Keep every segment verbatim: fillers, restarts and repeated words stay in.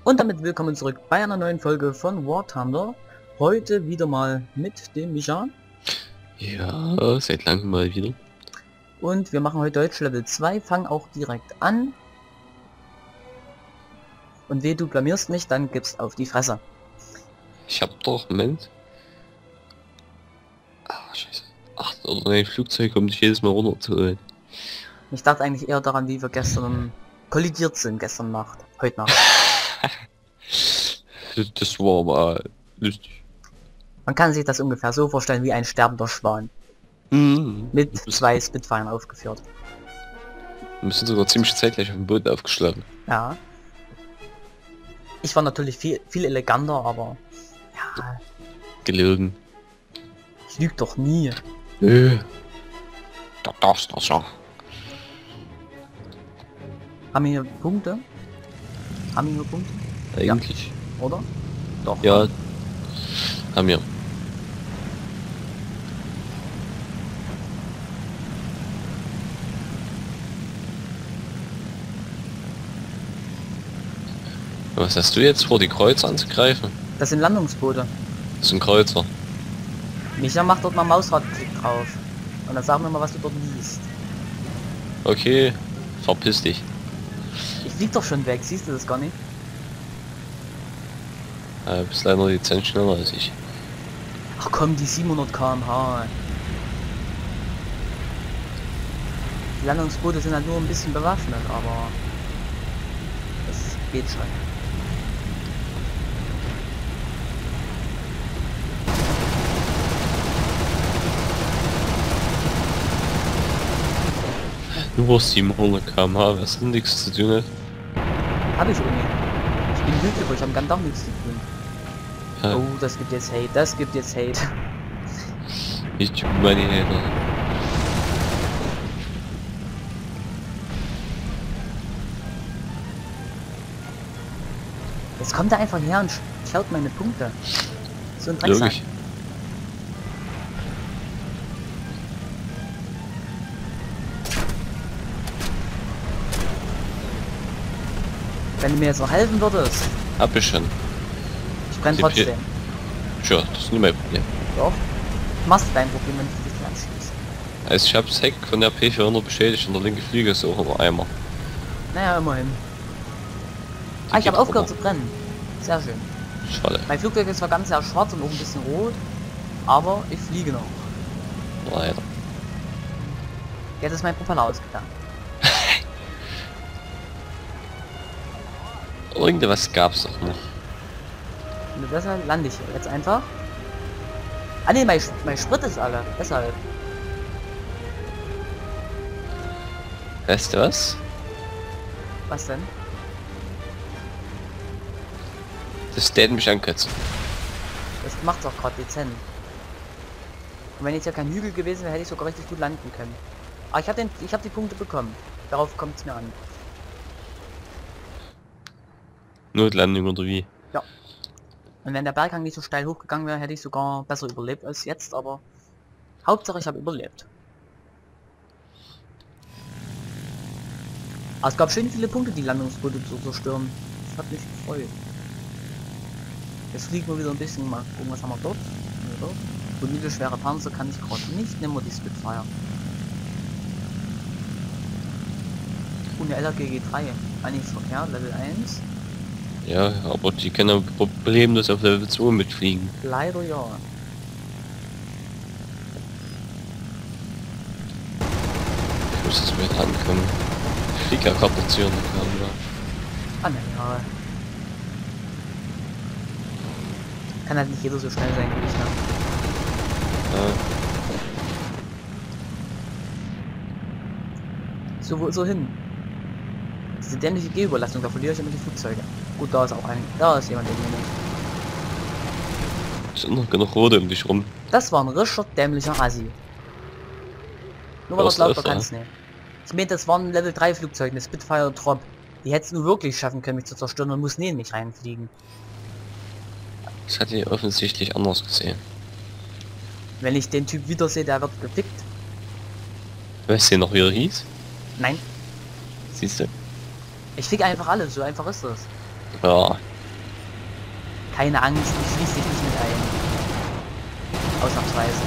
Und damit willkommen zurück bei einer neuen Folge von War Thunder. Heute wieder mal mit dem Micha. Ja, seit langem mal wieder. Und wir machen heute Deutsch Level zwei, fangen auch direkt an. Und weh, du blamierst mich, dann gibst auf die Fresse. Ich hab doch, Moment. Ah, scheiße. Ach, oder ein Flugzeug, um dich jedes Mal runterzuholen. Ich dachte eigentlich eher daran, wie wir gestern kollidiert sind, gestern Nacht, heute Nacht. Das, das war mal lustig. Man kann sich das ungefähr so vorstellen wie ein sterbender Schwan. Mhm. Mit zwei Spitfiren aufgeführt. Wir sind sogar ziemlich zeitgleich auf dem Boden aufgeschlagen. Ja. Ich war natürlich viel, viel eleganter, aber... Ja, Gelogen. ich lüge doch nie. Nö. Da darfst du schon. Haben wir hier Punkte? Haben wir hier Punkte? Eigentlich. Ja. Oder? Doch. Ja. Haben wir. Was hast du jetzt vor, die Kreuzer anzugreifen? Das sind Landungsboote. Das sind Kreuzer. Micha macht dort mal Mausradklick drauf. Und dann sagen wir mal, was du dort liest. Okay, verpiss dich. Ich flieg doch schon weg, siehst du das gar nicht? Äh, bist leider dezent schneller als ich. Ach komm, die siebenhundert Kilometer pro Stunde. Die Landungsboote sind halt nur ein bisschen bewaffnet, aber... das geht schon. Nur siebenhundert Kilometer pro Stunde, was nichts zu tun hat. Hab ich irgendwie. Ich bin glücklich, ich habe ganz doch nichts zu tun. Ja. Oh, das gibt jetzt Hate, das gibt jetzt Hate. Ich meine Hater. Jetzt kommt er einfach her und klaut meine Punkte. So ein Drecksack. Logisch. Wenn du mir jetzt noch helfen würdest. Hab ich schon. Ich brenne Die trotzdem. Tja, das ist nicht mein Problem. Doch. Du machst dein Problem, wenn du dich anschließt. Also ich habe das Heck von der P vierhundert beschädigt und der linke Flügel ist auch noch einmal. Naja, immerhin. Die Ah, ich geht habe aufgehört runter. zu brennen. Sehr schön. Schade. Mein Flugzeug ist zwar ganz sehr schwarz und auch ein bisschen rot, aber ich fliege noch. Leider. Jetzt ist mein Propeller ausgegangen. Irgendwas gab's doch noch. Und deshalb lande ich hier jetzt einfach. Ah ne, mein, mein Sprit ist alle. Deshalb. Weißt du was? Was denn? Das täte mich ankotzen. Das macht's auch gerade dezent. Und wenn jetzt ja kein Hügel gewesen wäre, hätte ich sogar richtig gut landen können. Aber ich habe den, ich habe die Punkte bekommen. Darauf kommt es mir an. Notlandung oder wie? Ja. Und wenn der Berghang nicht so steil hochgegangen wäre, hätte ich sogar besser überlebt als jetzt, aber Hauptsache ich habe überlebt. Aber es gab schön viele Punkte, die Landungsboote zu zerstören. Das hat mich gefreut. Jetzt fliegen wir wieder ein bisschen, mal gucken, was haben wir dort. Ja, dort. So mittelschwere Panzer kann ich gerade nicht, nehmen wir die Spitfire. Und der L R G G drei, eigentlich verkehrt, Level eins. Ja, aber die können problemlos auf Level zwei mitfliegen. Leider ja. Ich muss jetzt wieder ankommen. Fliegerkapazität haben wir. Ah na ja. Kann halt nicht jeder so schnell sein wie ich, ne? Ja. So, wo, so hin. Diese dämliche Gehüberlastung, da verliere ich immer die Flugzeuge. Gut, da ist auch ein. Da ist jemand in mir. Es sind noch genug Rote um dich rum. Das war ein rischer dämlicher Assi. Nur weil er Was glaubt, er das, kann es nicht. Ich meine, das waren Level drei Flugzeuge, eine Spitfire Trop. Die hätten es nur wirklich schaffen können, mich zu zerstören und muss neben mich reinfliegen. Das hat die offensichtlich anders gesehen. Wenn ich den Typ wiedersehe, der wird gefickt. Weißt du noch, wie er hieß? Nein. Siehst du? Ich fick einfach alles, so einfach ist das. Ja, Keine Angst, ich schließe dich nicht mit ein. Ausnahmsweise.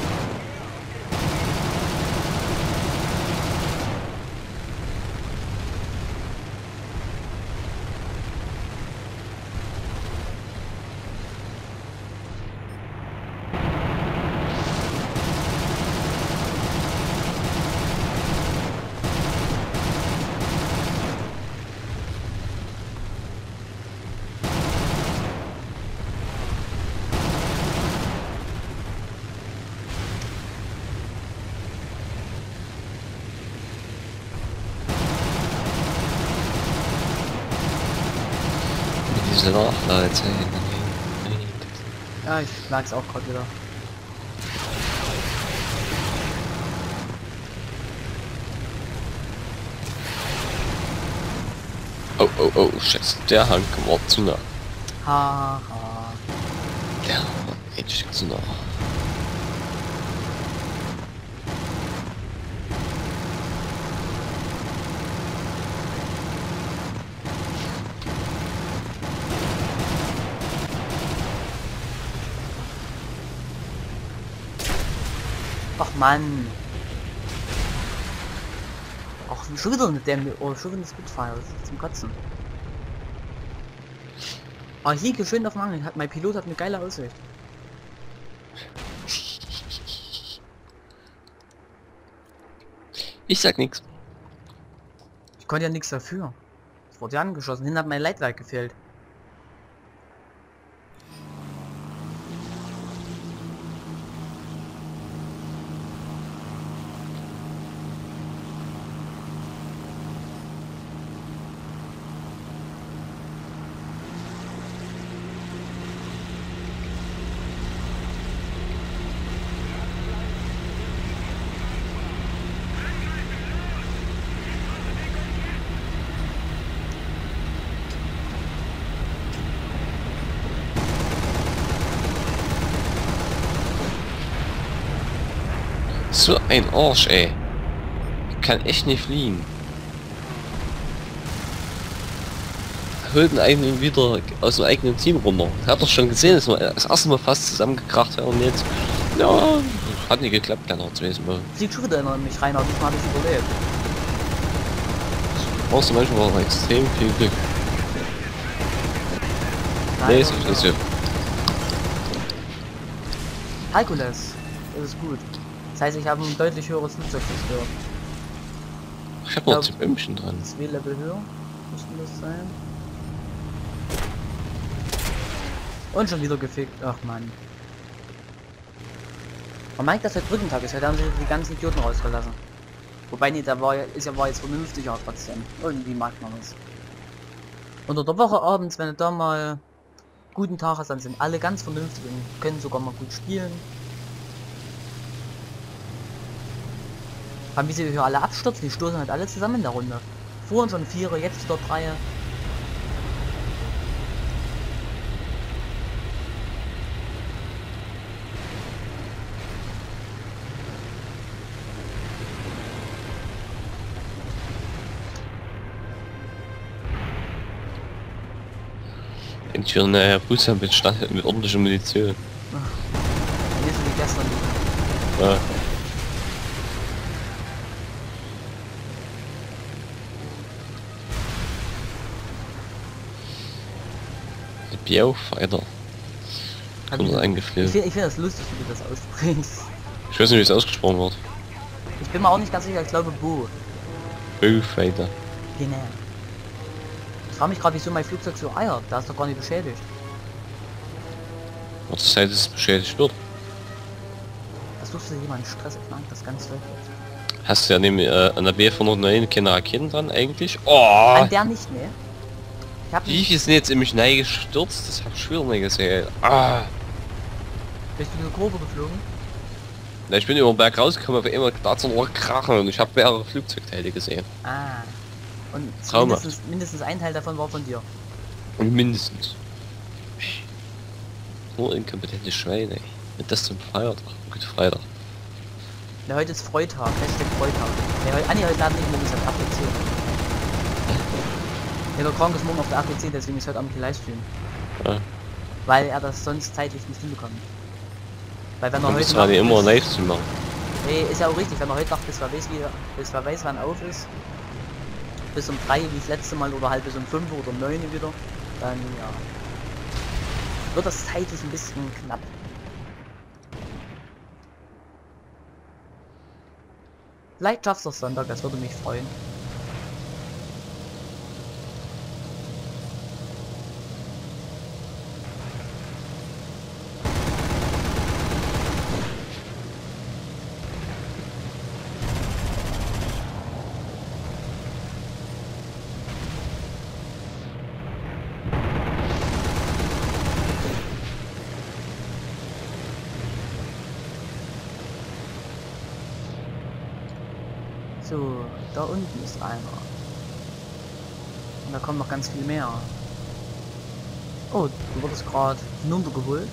Diese Nachladezeit. Ja, ich merk's auch gerade wieder. Oh, oh, oh, scheiße, der Hang war zu nah. Ha, ha. Der war echt zu nah. Ach Mann. Ach, schon wieder mit dem, oh, schon wieder ein Spitfire, das ist zum Kotzen. Ah, hier schön auf dem Angeln, hat mein Pilot hat eine geile Aussicht. Ich sag nix. Ich konnte ja nichts dafür. Ich wurde ja angeschossen, hinten hat mein Leitwerk gefehlt. So ein Arsch, ey. Ich kann echt nicht fliegen. Holt den eigenen wieder aus dem eigenen Team runter. Ich hab doch schon gesehen, dass wir das erste Mal fast zusammengekracht werden und jetzt. Ja, hat nicht geklappt, keiner zumindest mal. Sieht schon wieder in mich rein, aber diesmal habe ich überlebt. Brauchst du manchmal auch extrem viel Glück. Nee, ist nicht so. Herkules, das ist gut. Das heißt, ich habe ein deutlich höheres Flugzeug zerstört. Ich hab noch zwei Bömmchen dran. Zwei Level höher müssten das sein. Und schon wieder gefickt. Ach man. Man merkt, dass heute Brückentag ist. Heute haben sie die ganzen Idioten rausgelassen. Wobei nicht, der war, ist ja war jetzt vernünftiger trotzdem. Irgendwie mag man es. Unter der Woche abends, wenn du da mal guten Tag hast, dann sind alle ganz vernünftig und können sogar mal gut spielen. Haben wie sie hier alle abstürzen, die stoßen halt alle zusammen in der Runde. Vorhin schon Vierer, jetzt wieder Dreier. Endlich wieder eine Busse mit, Stand- mit ordentlicher Munition. Hier sind die gestern wieder. Ja. Biaufeiter. Kommt Ich eingeflogen. finde ich find das lustig, wie du das aussprichst. Ich weiß nicht, wie es ausgesprochen wird. Ich bin mir auch nicht ganz sicher, ich glaube Bo. Biaufeiter. Genau. Ich frage mich gerade, wieso mein Flugzeug so eiert. Da ist doch gar nicht beschädigt. Wird es Zeit, dass es beschädigt wird? Das suchst du jemanden Stress, ich mag das ganz deutlich. Hast du ja neben äh, an der B hundertneun keine Raketen dran eigentlich? Oh! An der nicht, ne? Ich hab Wie nicht. viel sind jetzt in mich nein gestürzt? Das hab ich schon nicht gesehen. Ah! Bist du eine Kurve geflogen? Na, ich bin über den Berg rausgekommen, auf einmal da so ein Krachen und ich habe mehrere Flugzeugteile gesehen. Ah. Und Traumhaft. mindestens, mindestens ein Teil davon war von dir. Und mindestens. Nur inkompetente Schweine. Wenn das zum Feiertag. Gut, Freitag. Ja, heute ist Freitag, Hashtag Freitag. Ja, heute, ah, nee, heute laden nicht morgen ist das A P C. Ja, der Krank ist morgen auf der A P C, deswegen ist heute Abend die Livestream. Ja. Weil er das sonst zeitlich nicht hinbekommt. Weil wenn er Und heute das war nicht Nacht immer bis- live zu machen. Nee, ist ja auch richtig, wenn er heute Nacht bis wer weiß, wie, bis wer weiß wann auf ist, bis um drei wie das letzte Mal oder halt bis um fünf oder um neun wieder, dann ja, wird das zeitlich ein bisschen knapp. Vielleicht schaffst du es Sonntag, das würde mich freuen. So, da unten ist einer. Und da kommen noch ganz viel mehr. Oh, du wurdest gerade hinuntergeholt.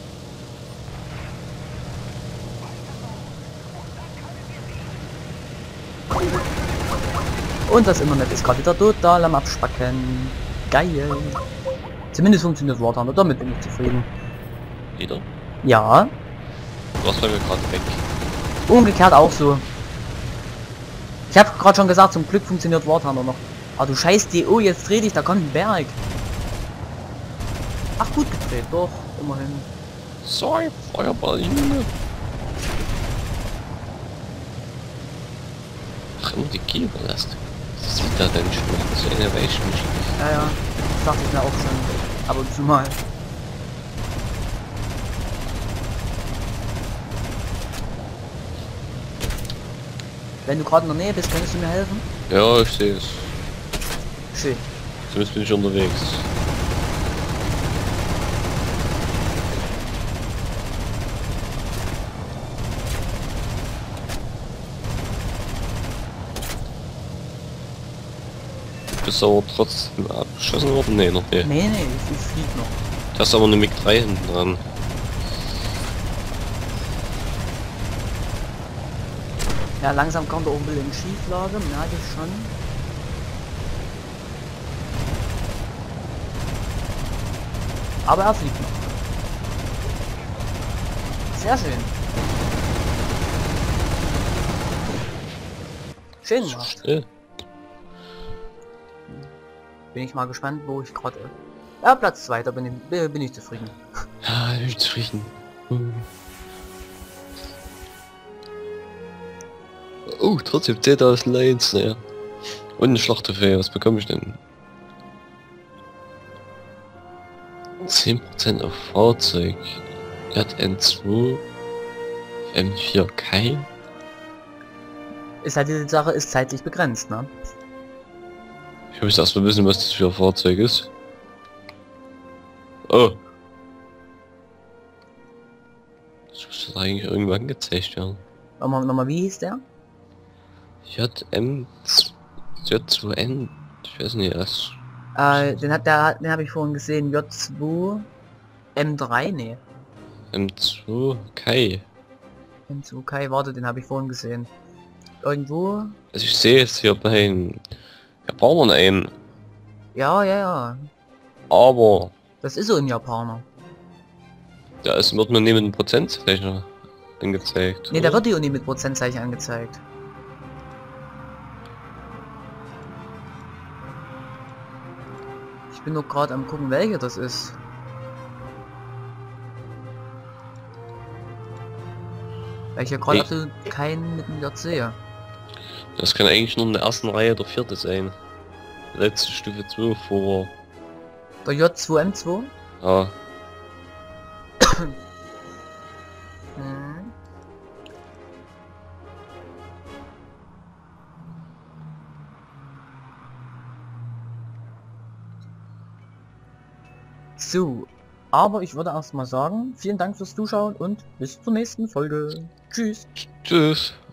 Und das Internet ist gerade wieder total am Abspacken. Geil. Zumindest funktioniert Warhammer, damit bin ich zufrieden. Wieder? Ja, Du warst bei mir gerade weg. umgekehrt auch so. Ich habe gerade schon gesagt, zum Glück funktioniert Warhammer noch. Aber du scheiß D O, jetzt dreh dich, da kommt ein Berg. Ach, gut gedreht, doch, immerhin. Sorry, Feuerball, Junge. Ach, immer die Kiewer lässt. Was ist da denn schon? So eine Weichmaschine. Ja, ja, das dachte ich mir auch schon. Ab und zu mal. Wenn du gerade in der Nähe bist, könntest du mir helfen? Ja, ich sehe es. Schön. Zumindest bin ich unterwegs. Du bist aber trotzdem abgeschossen worden? Nee, noch nicht. Nee, nee, ich, ich flieg noch. Du hast aber eine MiG drei hinten dran. Ja, langsam kommt er auch ein bisschen in Schieflage, merke ich schon. Aber er fliegt noch. Sehr schön. Schön gemacht. Still. Bin ich mal gespannt, wo ich gerade... Ja, Platz zwei, da bin ich, bin ich zufrieden. Ja, ich bin zufrieden. Hm. Oh, trotzdem zehntausend Lights, naja. Und eine Schlachttrophäe, was bekomme ich denn? zehn Prozent auf Fahrzeug. J N zwei. M vier Kai. Ist halt die Sache, ist zeitlich begrenzt, ne? Ich muss erst mal wissen, was das für ein Fahrzeug ist. Oh. Das muss doch eigentlich irgendwann angezeigt werden. Nochmal, nochmal, wie hieß der? J M J zwei N. Ich weiß nicht, was. Äh, den hat der, den habe ich vorhin gesehen, J zwei M drei, nee. M zwei Kai. M zwei Kai, warte, den habe ich vorhin gesehen. Irgendwo? Also ich sehe es hier bei den Japanern ein, Ja, ja, ja. aber Das ist so ein Japaner. da ist, wird mir nicht mit einem Prozentzeichen angezeigt. Ne, da oder? wird die Uni mit Prozentzeichen angezeigt. Ich bin nur gerade am gucken, welcher das ist. Weil ich ja gerade Nee. absolut keinen mit dem J sehe. Das kann eigentlich nur in der ersten Reihe der vierte sein. Letzte Stufe zwei vor. Der J zwei M zwei? Ja, Mhm. So, aber ich würde erstmal sagen, vielen Dank fürs Zuschauen und bis zur nächsten Folge. Tschüss. tschüss.